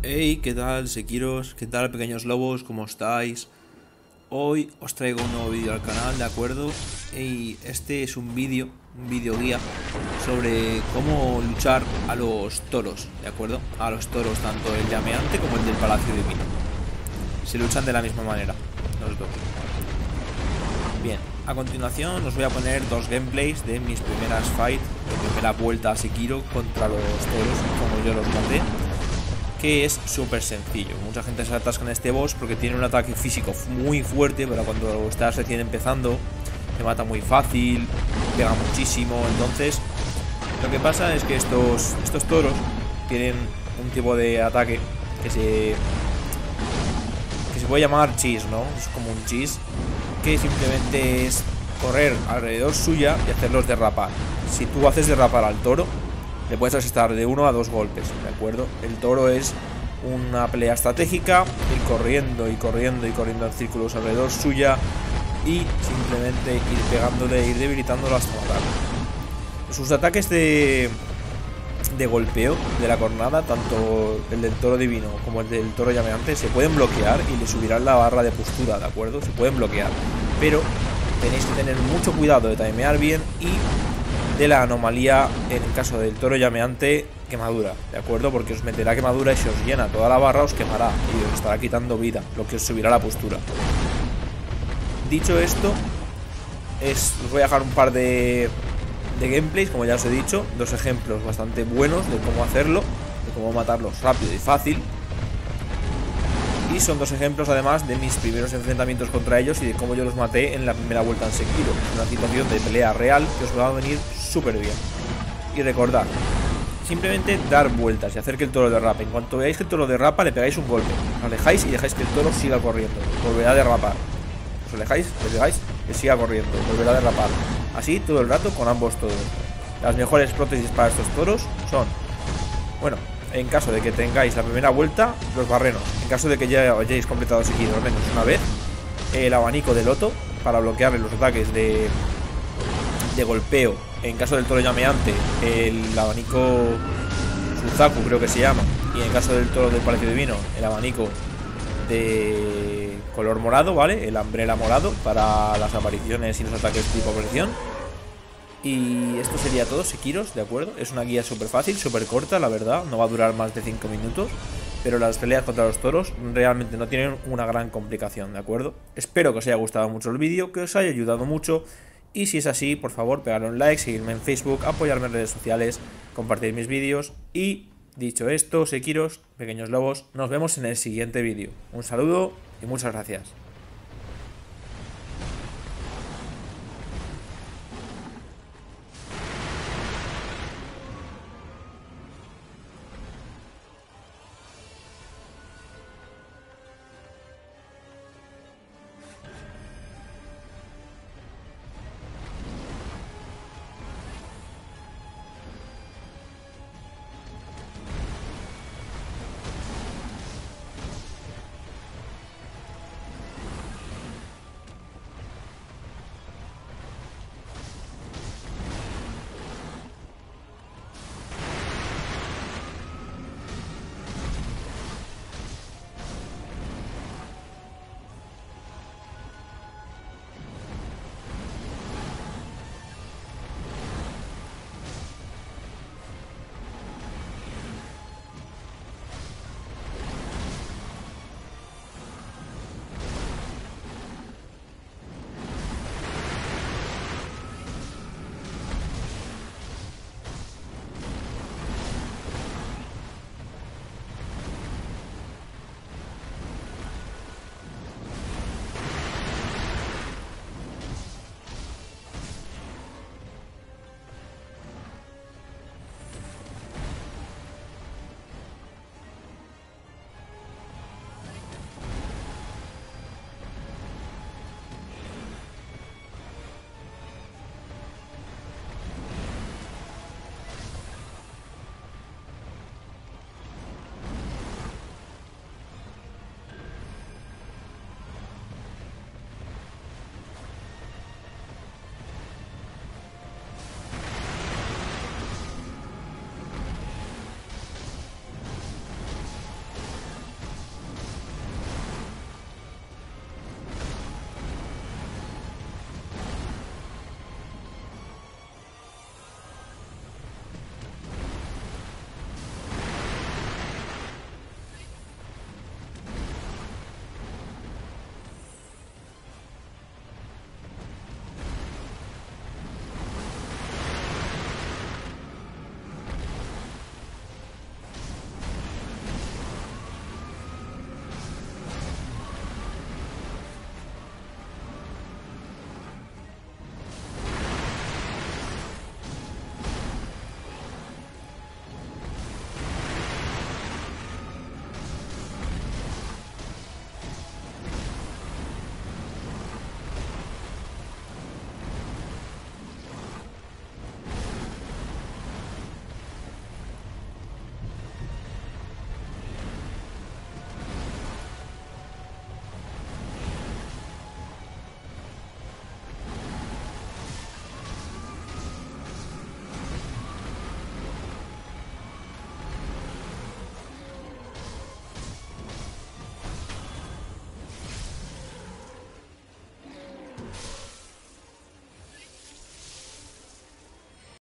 Hey, ¿qué tal, Sekiros? ¿Qué tal, pequeños lobos? ¿Cómo estáis? Hoy os traigo un nuevo vídeo al canal, ¿de acuerdo? Y este es un vídeo guía sobre cómo luchar a los toros, ¿de acuerdo? A los toros, tanto el llameante como el del Palacio Divino. Se luchan de la misma manera, los dos. Bien, a continuación os voy a poner dos gameplays de mis primeras fights, de primera vuelta a Sekiro contra los toros, como yo los maté. Que es súper sencillo. Mucha gente se atasca en este boss porque tiene un ataque físico muy fuerte, pero cuando estás recién empezando te mata muy fácil, pega muchísimo. Entonces lo que pasa es que estos toros tienen un tipo de ataque que se puede llamar cheese, ¿no? Es como un cheese que simplemente es correr alrededor suya y hacerlos derrapar. Si tú haces derrapar al toro, le puedes asestar de 1 a 2 golpes, ¿de acuerdo? El toro es una pelea estratégica, ir corriendo y corriendo y corriendo en círculos alrededor suya y simplemente ir pegándole, ir debilitándolo hasta matarlo. Sus ataques de golpeo de la cornada, tanto el del toro divino como el del toro llameante, se pueden bloquear y le subirán la barra de postura, ¿de acuerdo? Se pueden bloquear, pero tenéis que tener mucho cuidado de timear bien y de la anomalía en el caso del toro llameante, quemadura, ¿de acuerdo? Porque os meterá quemadura y si os llena toda la barra os quemará y os estará quitando vida, lo que os subirá la postura. Dicho esto, os voy a dejar un par de gameplays, como ya os he dicho, dos ejemplos bastante buenos de cómo hacerlo, de cómo matarlos rápido y fácil. Y son dos ejemplos además de mis primeros enfrentamientos contra ellos y de cómo yo los maté en la primera vuelta en Sekiro. Una situación de pelea real que os va a venir súper bien. Y recordad, simplemente dar vueltas y hacer que el toro derrape. En cuanto veáis que el toro derrapa, le pegáis un golpe. Os alejáis y dejáis que el toro siga corriendo. Volverá a derrapar. Os alejáis, le pegáis, que siga corriendo. Volverá a derrapar. Así todo el rato con ambos toros. Las mejores prótesis para estos toros son, bueno, en caso de que tengáis la primera vuelta, los barrenos. En caso de que ya hayáis completado Sekiro al menos una vez, el abanico de loto para bloquearle los ataques de golpeo. En caso del toro llameante, el abanico Suzaku creo que se llama. Y en caso del toro del Palacio Divino, el abanico de color morado, ¿vale? El Umbrella morado para las apariciones y los ataques tipo aparición. Y esto sería todo, Sekiros, ¿de acuerdo? Es una guía súper fácil, súper corta, la verdad. No va a durar más de 5 minutos. Pero las peleas contra los toros realmente no tienen una gran complicación, ¿de acuerdo? Espero que os haya gustado mucho el vídeo, que os haya ayudado mucho. Y si es así, por favor, pegadle un like, seguirme en Facebook, apoyarme en redes sociales, compartir mis vídeos. Y dicho esto, Sekiros, pequeños lobos, nos vemos en el siguiente vídeo. Un saludo y muchas gracias.